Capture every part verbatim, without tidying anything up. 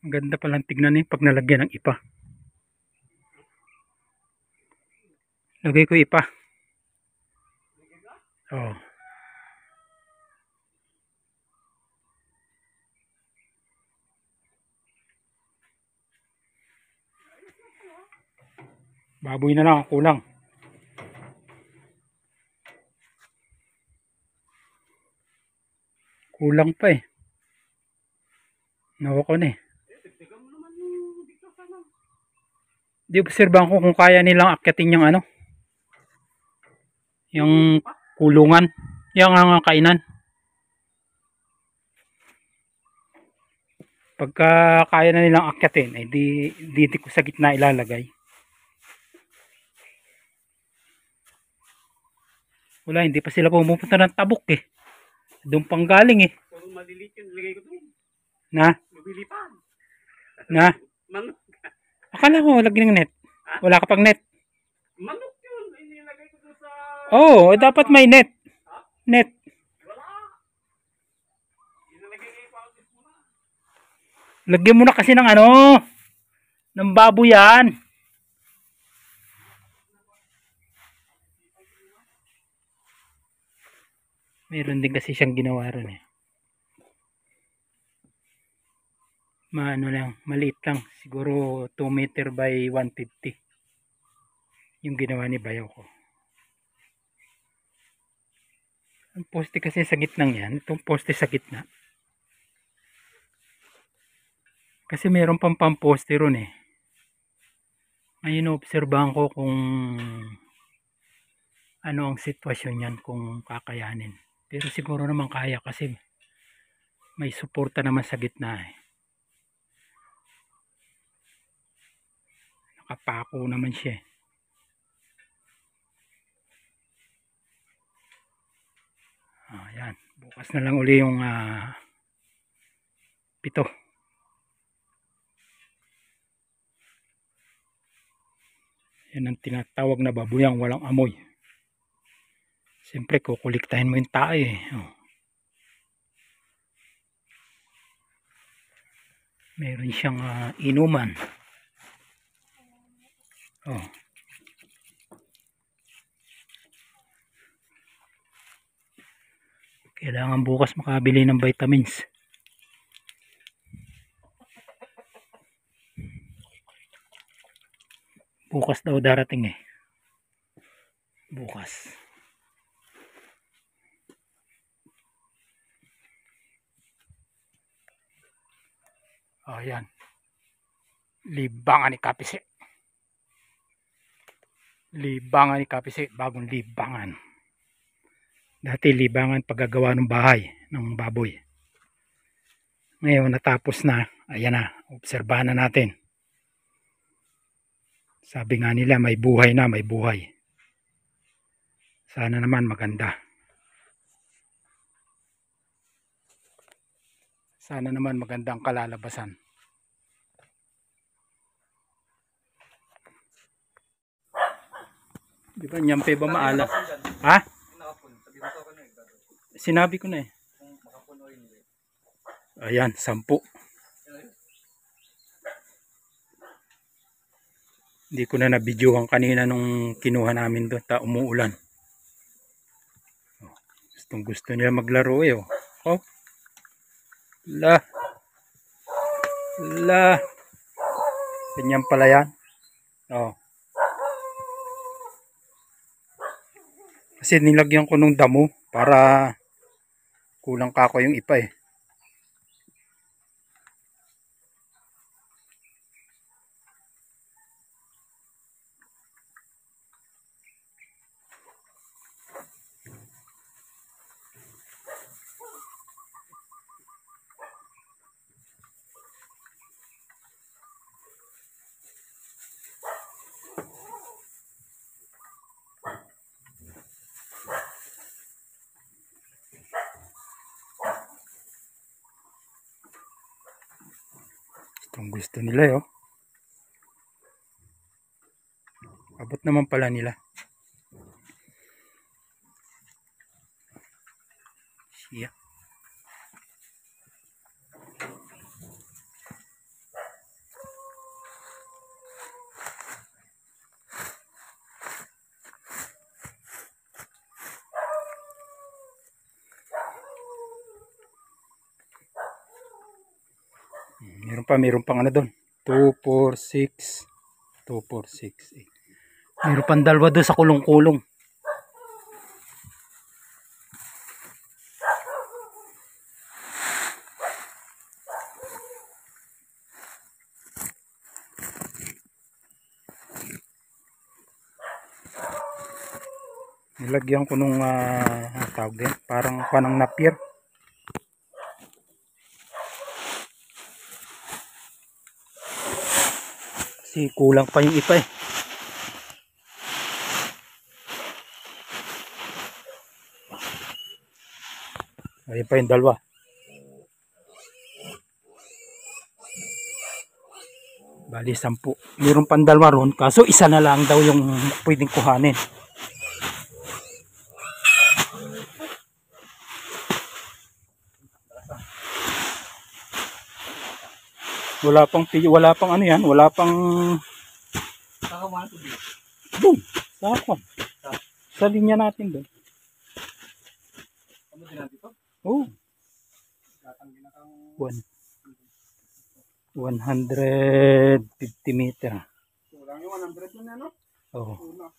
Ang ganda palang tignan eh pag nalagyan ng ipa. Lagay ko ipa. Oh. Baboy na lang ang kulang. Kulang pa eh. Nawa ko na eh. Di obserbahan ko kung kaya nilang akyatin yung ano. Yung kulungan. Yung uh, kainan. Pagka kaya na nilang akyatin, ay di, di, di ko sa gitna ilalagay. Wala, hindi pa sila pumupunta ng tabok eh. Doon pang galing eh. Malilit yun, lagay ko doon. Na? Mabilipan. Na? Manok. Akala ko lagyan ng net. Ha? Wala ka pang net. Manok yun, inilagay ko doon sa... Oo, oh, dapat may net. Ha? Net. Wala. Inilagay kayo pa ako muna. Lagyan mo na kasi ng ano, ng baboy yan. Meron din kasi siyang ginawa ron eh. Maano lang, maliit lang. Siguro two meter by one fifty. Yung ginawa ni Bayaw ko. Ang poste kasi sa gitnang yan. Itong poste sa gitna. Kasi meron pang pamposte ron eh. Ngayon obserbahan ko kung ano ang sitwasyon yan, kung kakayanin. Pero siguro naman kaya kasi may suporta naman sa gitna eh. Nakapako naman siya eh. Ah, yan. Bukas na lang uli yung uh, pito. Yan ang tinatawag na babuyang walang amoy. Siyempre kukuliktahin mo yung tae eh. Oh. Meron siyang uh, inuman. Oh. Kailangan bukas makabili ng vitamins. Bukas daw darating eh. Bukas. Oh, yan. Libangan ni Kapise. Libangan ni Kapise. Bagong libangan. Dati libangan paggagawa ng bahay ng baboy. Ngayon natapos na. Ayan na. Obserbahan na natin. Sabi nga nila may buhay na, may buhay. Sana naman maganda. Sana naman magandang kalalabasan. Di ba nyampe ba maala? Ha? Sinabi ko na eh. Ayan, sampu. Hindi ko na nabidyohan kanina nung kinuha namin doon. Ta umuulan. Gustong gusto nila maglaro eh. Oh. Oh. La. La. Ganyan pala yan. Oh. Kasi nilagyan ko nung damo para kulang ka ako yung ipa eh. Kung gusto nila yo. Abot naman pala nila. Siya. Meron pa, meron pang ano doon. two, four, six. two, four, six, eight. Meron pang dalawa doon sa kulong-kulong. Nilagyan ko nung uh, tawag din, parang panang napier. Kasi kulang pa yung ipa eh. Ayun pa yung dalawa. Bali sampu. Meron pang dalawa ron, kaso isa na lang daw yung pwedeng kuhanin. Wala pang wala pang ano yan, wala pang Kakawan tubig. doon, sa ako. Sa linya natin doon. Ano din natin ito? Oh. One. one hundred fifty meter. Kulang yung one hundred yun ano? Oo.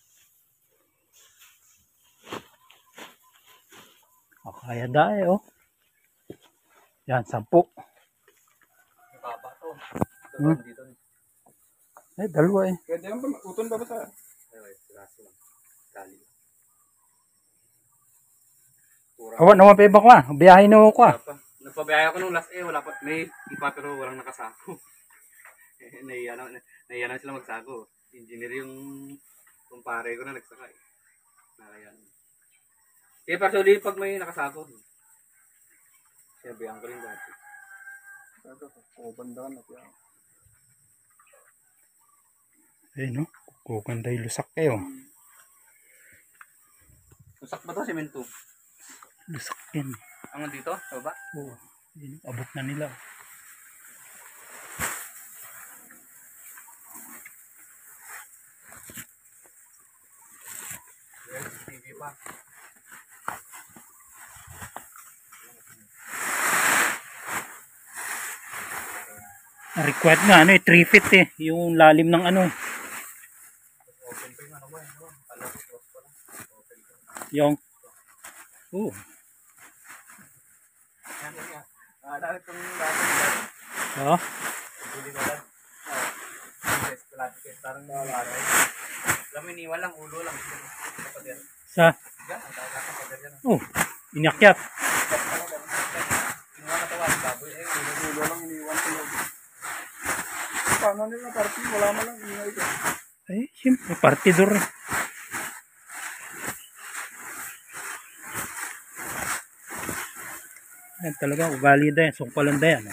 Oh, kaya dahil oh. Yan, sampu. Baba to. Hmm. Dito. Eh, dalawa eh. Pwede yan ba? Uton ba ba sa? Ay, siraso lang. Kali. Awan, naman pa iba ko ah. Biyahe na ako ah. Nagpabiyahe ako nung last eh. Wala pa. May ipa pero walang nakasako. Eh, Naiya na, naiya na sila magsako. Engineer yung kumpare ko na nagsakay. Nakayan. Eh, personally, pag may nakasako. Sinabihan ko rin dati. Kubanda ka na siya. Eh no, kukanda yung lusak kayo. Lusak ba to? Semento? Lusak yan. Ang dito? Sa baba? Oo. Yun, abot na nila. T V pa. Required nga ano eh, three feet eh. Yung lalim ng ano. Open pa yung ano ba? Alam ko, close pa lang. Open pa. Yung. Oo. Yan, yan, yan. Ah, dahil itong dati dyan. Oo. Bili ko lang. Ah, yes, plastic. Parang malagay. Alam mo, iniwan lang, ulo lang. Kapader. Sa? Yan, ang tawag lang kapader yan. Oh, inakyat. Kinuha na tawa, baboy. Eh, ulo lang iniwan ko lang. Paano nila party? Wala na lang. Ingay ko. Ay, siyempre, partidor. Yan talaga, ugali na yan. Sungpalan na yan. Eh.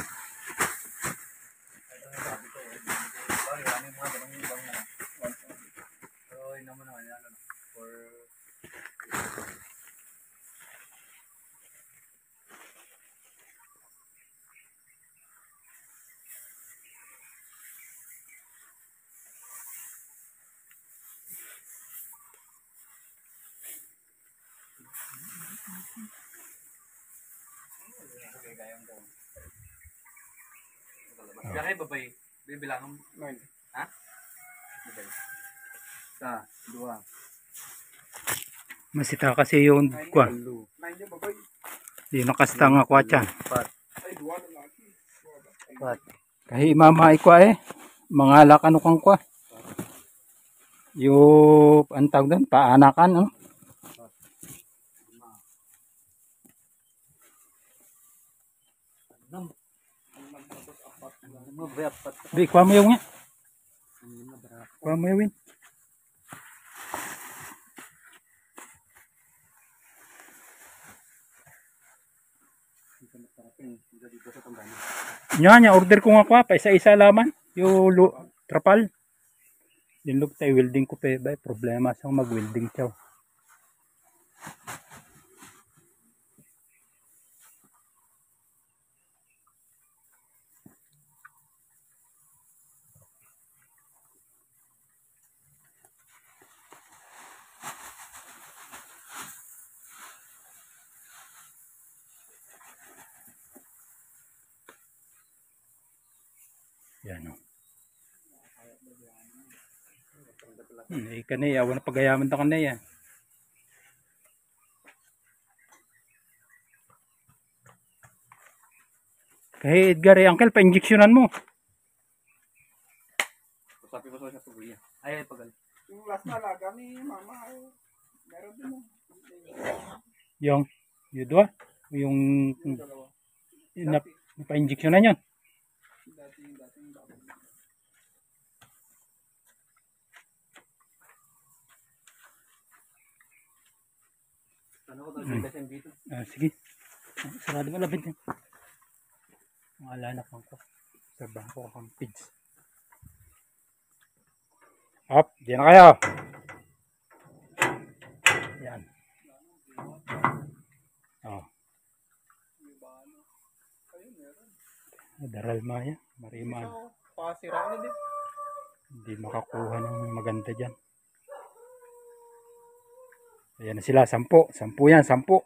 Kaya babay, bibilangan mo. Ha? Babay. Sa, dua. Masita kasi yung kwa. Yung nakasta nga kwa dyan. Kahit imamay kwa eh. Mangalak ano kang kwa. Yung, ang tawag doon, paanakan no? Bi, kuha mo yung nga. Kuha mo yung win. Nya nya order ko nga kwa pa isa-isa laman yung trapal. Yung lug tay welding ko pa ba problema sa mag-welding siya. Yan o. Hmm, ikanay, awan na pagayaman ta kanay yan. Kaya Edgar, eh, uncle, pa-injeksyonan mo. Sabi ko sa tuloy. Ay, ay, pagal. Yung last na alaga ni mama, ay, meron din mo. Yung, yun doon, yung, Yung dalawa. yung nap, pa-injeksyonan yan. Dati, dati yung bago. Ano ko talaga kasi dito? Ah, sige. Ah, sarado mo labid yan. Mga alanak ko. Sabahan ko kang pigs. Hop, diyan na kayo. Yan. Oh. Ayun, meron. Daral maya, mariman. So, pasira na din. Hindi makakuha ng maganda dyan. Ayan na sila, sampu. Sampu yan, sampu.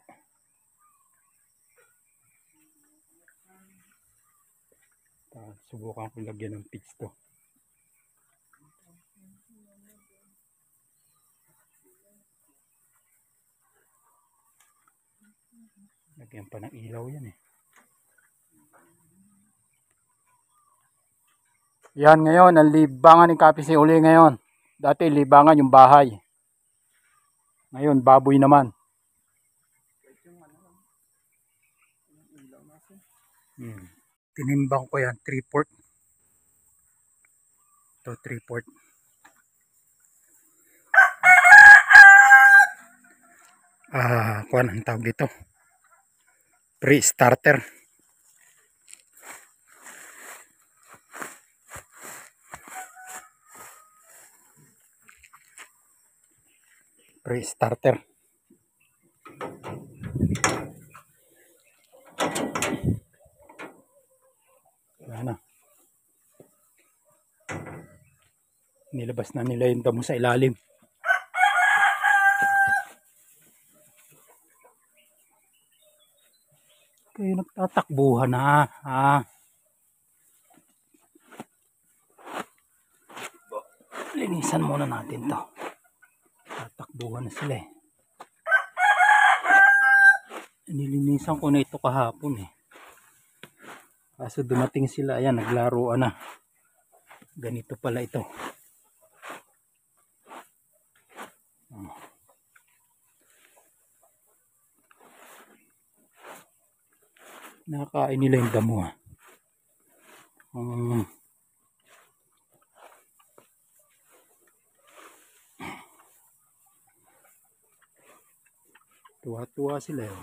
Ah, subukan ko lagyan ng pigs to. Lagyan pa ng ilaw yan eh. Yan ngayon, ang libangan ni Kapisi uli ngayon. Dati libangan yung bahay. Ngayon, baboy naman. Hmm. Tinimbang ko yan, three port. Ito, three port. Ah, kuwan ang tawag dito. Pre-starter. Pre-starter. Yan na. Nilabas na nila yung damo sa ilalim. Kayo nagtatakbuhan na. Ah. Linisan muna natin to. Tatakbuhan na sila eh. Nilinisan ko na ito kahapon eh. Kaso dumating sila, ayan, naglaruan na. Ganito pala ito. Oh. Nakakain nila yung damo ah. Um, Tuwa-tuwa sila eh.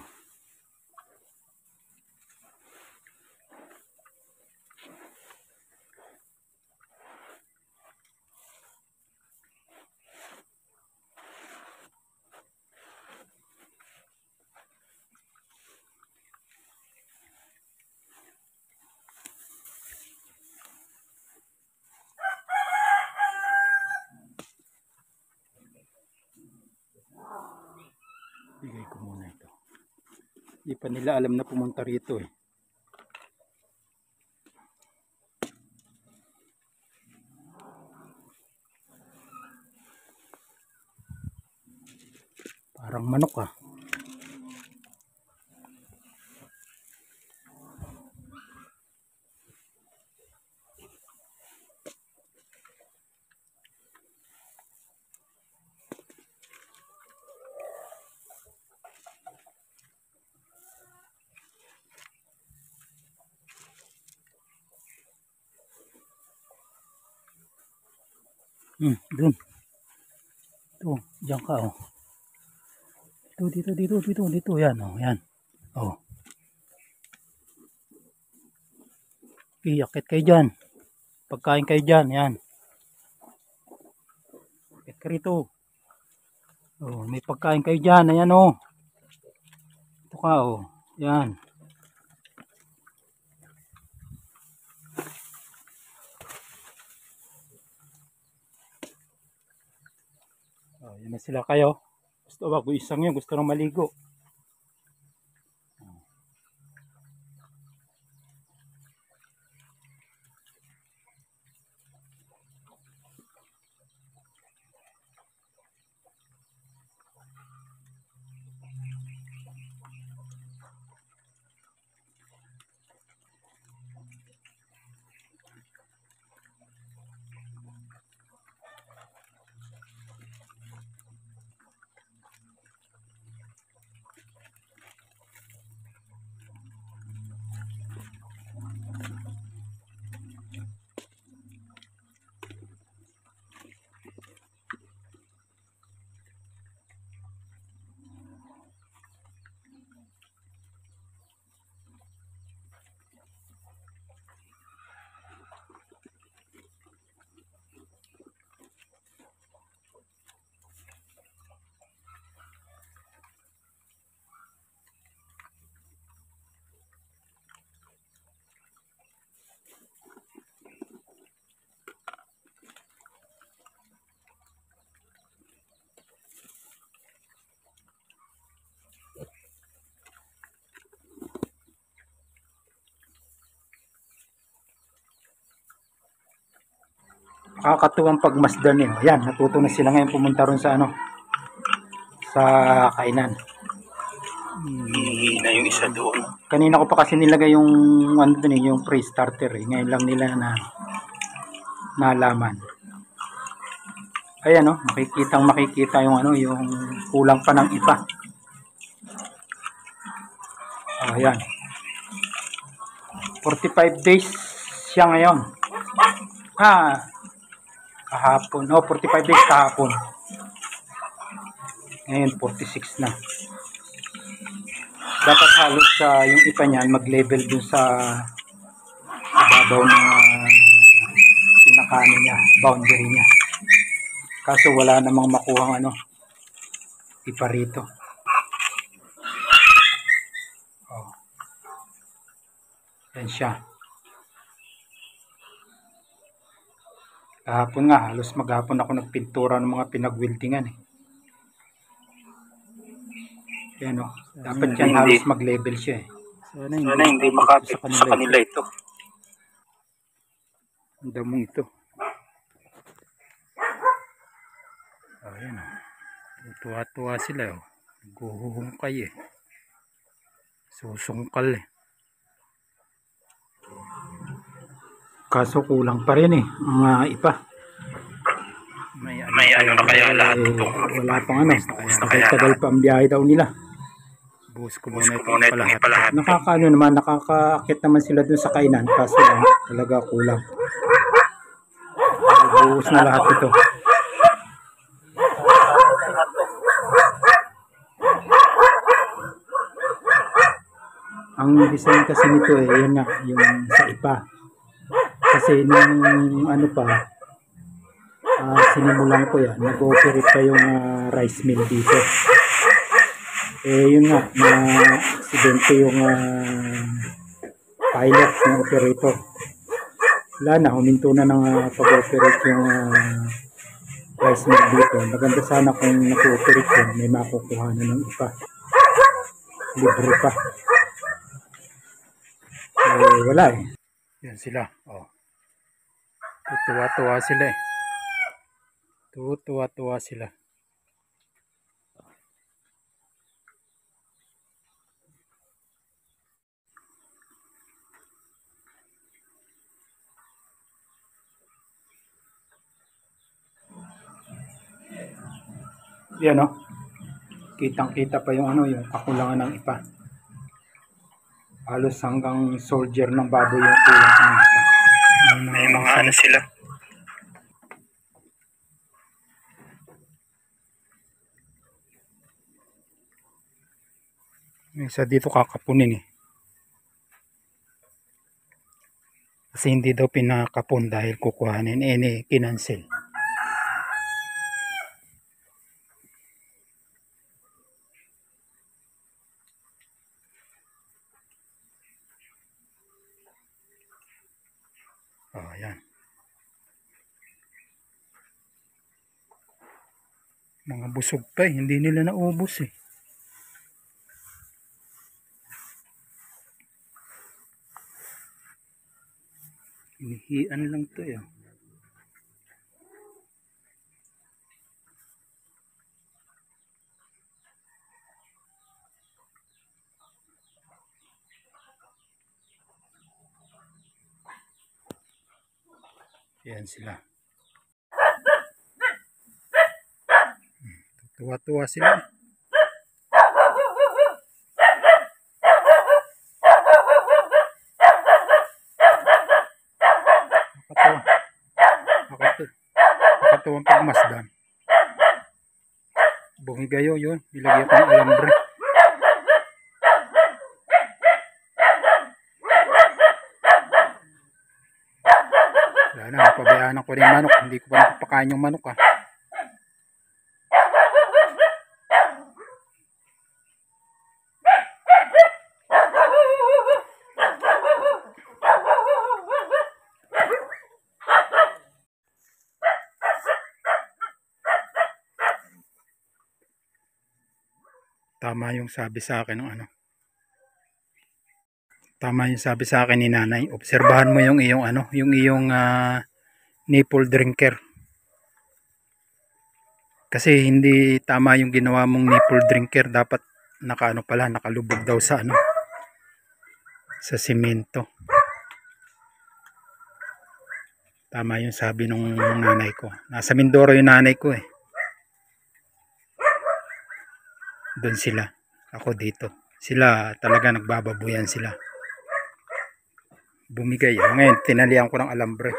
Bigay ko muna ito. Hindi pa nila alam na pumunta rito eh. Parang manok ah. Hmm, dun. Ito, diyan ka oh. Dito, dito, dito, dito, dito. Yan oh, yan. Oh. Iyakit kayo dyan. Pagkain kayo dyan, yan. Iyakit ka rito. Oh, may pagkain kayo dyan, ayan oh. Ito ka oh, yan. Oh, yan na sila kayo. Gusto ba, isang yun, gusto nang maligo. Nakakatuwang pagmasdan eh. Ayan, natuto na sila ngayon pumunta ron sa ano, sa kainan. Hindi na yung isa doon. Kanina ko pa kasi nilagay yung ano dun eh, yung pre-starter eh. Ngayon lang nila na nalaman. Ayan oh, makikitang makikita yung ano, yung kulang pa ng ipa. Ayan. forty-five days siya ngayon. Ah, kahapon. No, forty-five days kahapon. Ngayon forty-six na. Dapat halos sa uh, yung ipa niyan mag-level dun sa ibabaw ng uh, pinakano niya, boundary niya. Kaso wala namang makuhang ano, ipa rito. Oh. Yan siya. Kahapon nga, halos maghapon ako nagpintura ng mga pinagwiltingan eh. Yan o. Dapat yan halos mag-level siya eh. Sana hindi, Sana hindi makapit sa kanila, sa kanila ito. Ang damong ito. Ayan o. Tuwa-tuwa sila o. Guhuhungkay eh. Susungkal eh. Kaso kulang pa rin eh. Mga ipa. May ano, may ano na kaya lahat ito. Eh, wala pang ano. Tagal pa ang biyahe daw nila. Buhos ko muna ito palahat. Nakakaano naman, nakakaakit naman sila dun sa kainan. Kaso lang, talaga kulang. Buhos na lahat ito. Ang design kasi nito eh, yun nga, yung sa ipa. Kasi nung ano pa, uh, sinimulan ko yan, nag-operate pa yung uh, rice mill dito. Eh yun nga, na aksidente yung uh, pilot ng operator. Wala na, huminto na ng uh, pag-operate yung uh, rice mill dito. Maganda sana kung nag-operate yun, may makukuha na ng ipa. Libre pa. Eh, wala eh. Yan sila. Oh. Tuwa-tuwa sila eh. Tuwa-tuwa sila. Yan oh. Kitang-kita pa yung ano, yung kakulangan ng ipa. Halos hanggang soldier ng baboy yung kulang ng ipa. May, may mga ano sila. Isa dito kakapunin eh. Kasi hindi daw pinakapun dahil kukuhanin eh, ni kinansel. Oh, ayan. Mga busog pa eh. Hindi nila naubos eh. Hinihian lang to eh. Yan sila. Tuwa-tuwa sila. Nakakatuwa. Nakakatuwa. Nakakatuwang pagmasdan. Bumigayo yun. Ilagay ko ng alambre. Wala na, napabayaan ko rin yung manok. Hindi ko pa napapakain yung manok ah. Tama yung sabi sa akin ng ano. Tama yung sabi sa akin ni nanay. Obserbahan mo yung iyong ano, yung iyong uh, nipple drinker. Kasi hindi tama yung ginawa mong nipple drinker, dapat nakaano pala, nakalubog daw sa ano, sa simento. Tama yung sabi nung nanay ko. Nasa Mindoro yung nanay ko eh. Doon sila, ako dito. Sila talaga nagbababuyan sila. Bumigay. Ngayon tinalian ko ng alambre.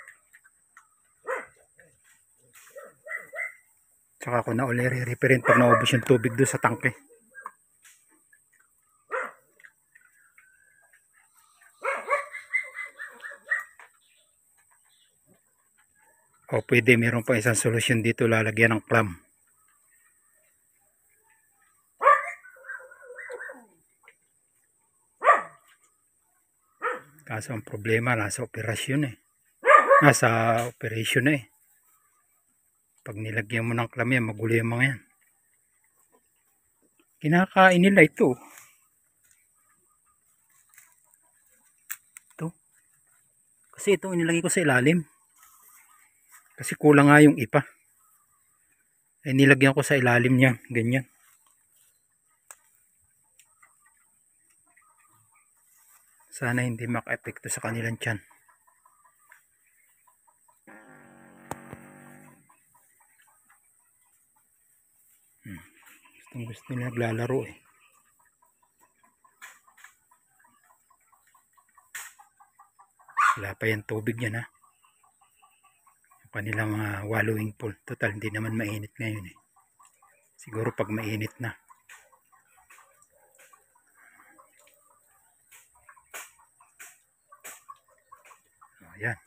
Tsaka ako na uli re-referent pag naubos yung tubig doon sa tangke. O pwede, meron pa isang solusyon dito, lalagyan ng clam. Kaso ang problema, nasa operasyon eh. Nasa operation eh. Pag nilagyan mo ng clam yan, magulo yung mga yan. Kinakain nila ito. Ito. Kasi ito inilagay ko sa ilalim. Kasi kulang nga yung ipa. Eh nilagyan ko sa ilalim niya. Ganyan. Sana hindi maka-epekto sa kanilang tiyan. Hmm. Gustong gusto nila naglalaro eh. Wala pa yung tubig yan ha. Yung kanilang uh, wallowing pool. Total hindi naman mainit ngayon eh. Siguro pag mainit na. Ayan.